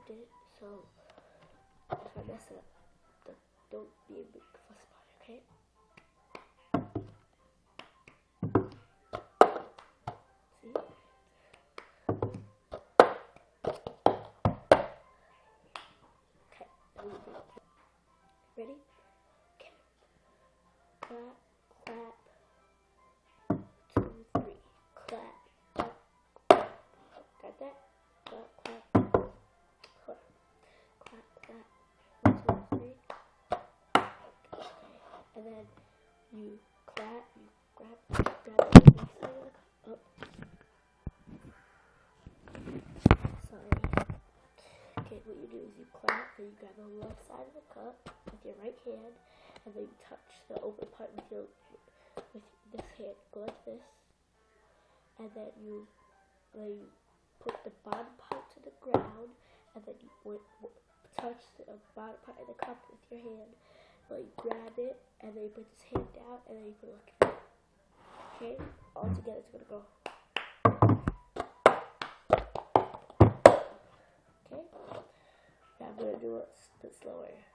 taped it, so if I mess it up, don't be a big fuss about it, okay? See? Okay, ready? Okay. Clap, clap. 2, 3. Clap, clap, clap. Got that? Clap, clap, clap. Clap, clap. 1, 2, 3. Okay. And then you clap, you grab the left side of the cup. Oh. Sorry. Okay, what you do is you clap, then you grab the left side of the cup with your right hand, and then you touch the open part with this hand. Go like this, and then you put the bottom part to the ground, and then you touch the bottom part of the cup with your hand. Then you grab it, and then you put this hand down, and then you put it like that. Okay, all together it's gonna go. Okay, now I'm gonna do it a bit slower.